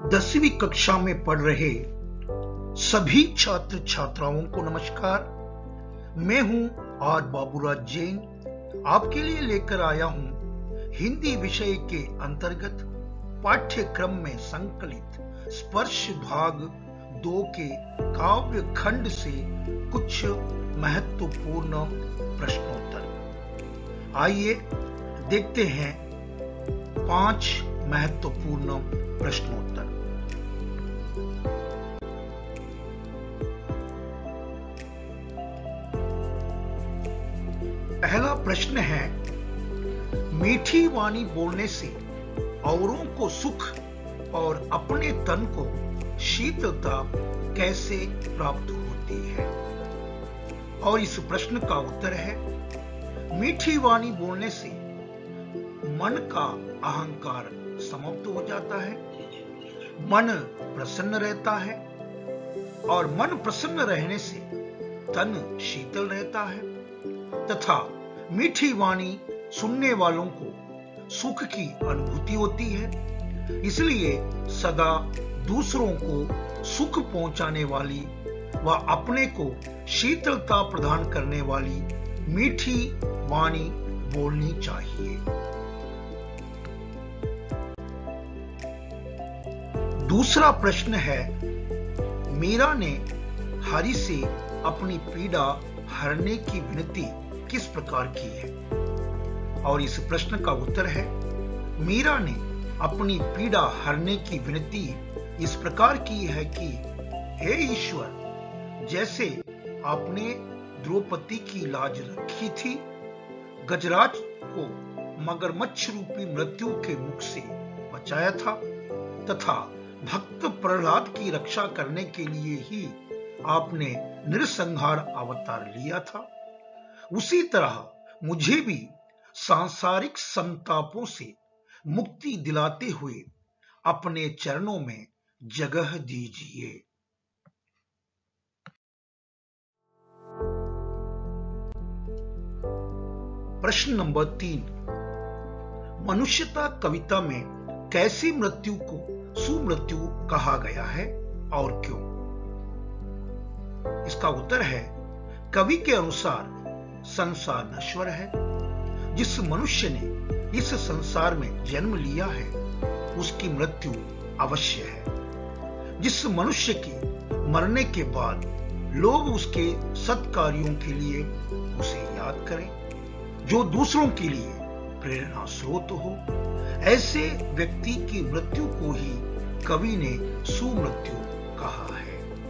10वीं कक्षा में पढ़ रहे सभी छात्र छात्राओं को नमस्कार। मैं हूं आर बाबूराज जैन। आपके लिए लेकर आया हूं हिंदी विषय के अंतर्गत पाठ्यक्रम में संकलित स्पर्श भाग 2 के काव्य खंड से कुछ महत्वपूर्ण प्रश्नोत्तर। आइए देखते हैं 5 महत्वपूर्ण प्रश्नोत्तर। पहला प्रश्न है, मीठी वाणी बोलने से औरों को सुख और अपने तन को शीतलता कैसे प्राप्त होती है? और इस प्रश्न का उत्तर है, मीठी वाणी बोलने से मन का अहंकार समाप्त हो जाता है, मन प्रसन्न रहता है और मन प्रसन्न रहने से तन शीतल रहता है तथा मीठी वाणी सुनने वालों को सुख की अनुभूति होती है। इसलिए सदा दूसरों को सुख पहुंचाने वाली व अपने को शीतलता प्रदान करने वाली मीठी वाणी बोलनी चाहिए। दूसरा प्रश्न है, मीरा ने हरि से अपनी पीड़ा हरने की विनती किस प्रकार की है? और इस प्रश्न का उत्तर है, मीरा ने अपनी पीड़ा हरने की विनती इस प्रकार की है कि हे ईश्वर, जैसे आपने द्रौपदी की लाज रखी थी, गजराज को मगरमच्छ रूपी मृत्यु के मुख से बचाया था तथा भक्त प्रहलाद की रक्षा करने के लिए ही आपने नृसंहार अवतार लिया था, उसी तरह मुझे भी सांसारिक संतापों से मुक्ति दिलाते हुए अपने चरणों में जगह दीजिए। प्रश्न नंबर 3, मनुष्यता कविता में कैसी मृत्यु को सुमृत्यु कहा गया है और क्यों? इसका उत्तर है, कवि के अनुसार संसार नश्वर है। जिस मनुष्य ने इस संसार में जन्म लिया है उसकी मृत्यु अवश्य है। जिस मनुष्य के मरने के बाद लोग उसके सत्कार्यों के लिए उसे याद करें, जो दूसरों के लिए प्रेरणा स्रोत हो, ऐसे व्यक्ति की मृत्यु को ही कवि ने सुमृत्यु कहा है।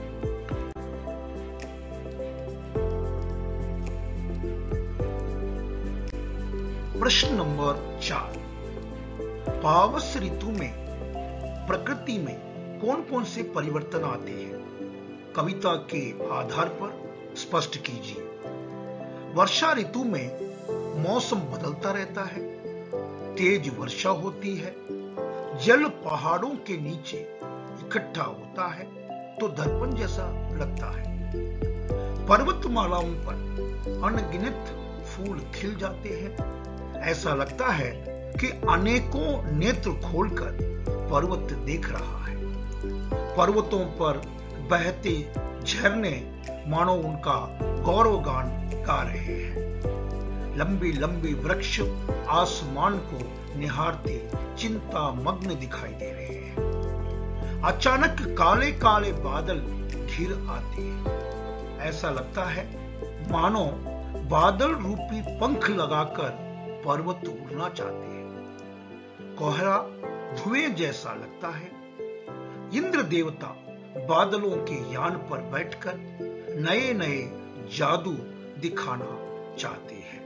प्रश्न नंबर 4, पावस ऋतु में प्रकृति में कौन कौन से परिवर्तन आते हैं? कविता के आधार पर स्पष्ट कीजिए। वर्षा ऋतु में मौसम बदलता रहता है, तेज वर्षा होती है, जल पहाड़ों के नीचे इकट्ठा होता है तो दर्पण जैसा लगता है। पर्वतमालाओं पर अनगिनत फूल खिल जाते हैं, ऐसा लगता है कि अनेकों नेत्र खोलकर पर्वत देख रहा है। पर्वतों पर बहते झरने मानो उनका गौरवगान गा रहे हैं। लंबी लंबी वृक्ष आसमान को निहारते चिंता मग्न दिखाई दे रहे हैं। अचानक काले काले बादल घिर आते हैं, ऐसा लगता है मानो बादल रूपी पंख लगाकर पर्वत उड़ना चाहते हैं। कोहरा धुएं जैसा लगता है। इंद्र देवता बादलों के यान पर बैठकर नए नए जादू दिखाना चाहते हैं।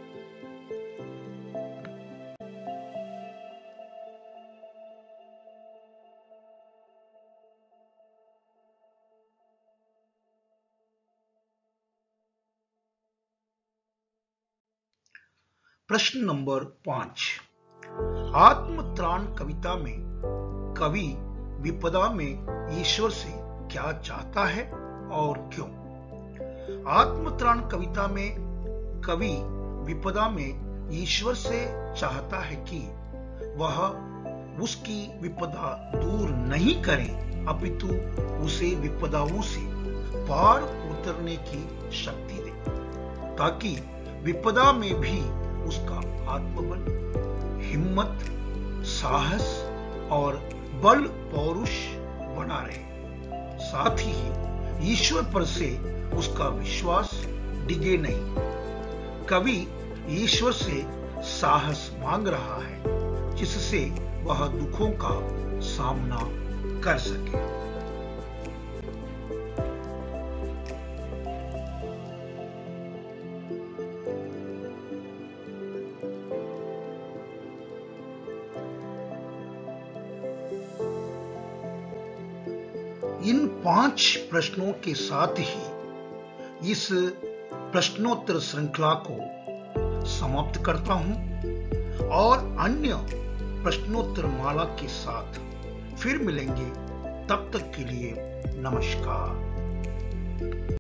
प्रश्न नंबर 5, आत्मत्राण कविता में कवि विपदा में ईश्वर से क्या चाहता है और क्यों? आत्मत्राण कविता में कवि विपदा में ईश्वर से चाहता है कि वह उसकी विपदा दूर नहीं करें, अपितु उसे विपदाओं से पार उतरने की शक्ति दे, ताकि विपदा में भी उसका आत्मबल, हिम्मत, साहस और बल पौरुष बना रहे। साथ ही ईश्वर पर से उसका विश्वास डिगे नहीं। कवि ईश्वर से साहस मांग रहा है, जिससे वह दुखों का सामना कर सके। इन 5 प्रश्नों के साथ ही इस प्रश्नोत्तर श्रृंखला को समाप्त करता हूं और अन्य प्रश्नोत्तर माला के साथ फिर मिलेंगे। तब तक के लिए नमस्कार।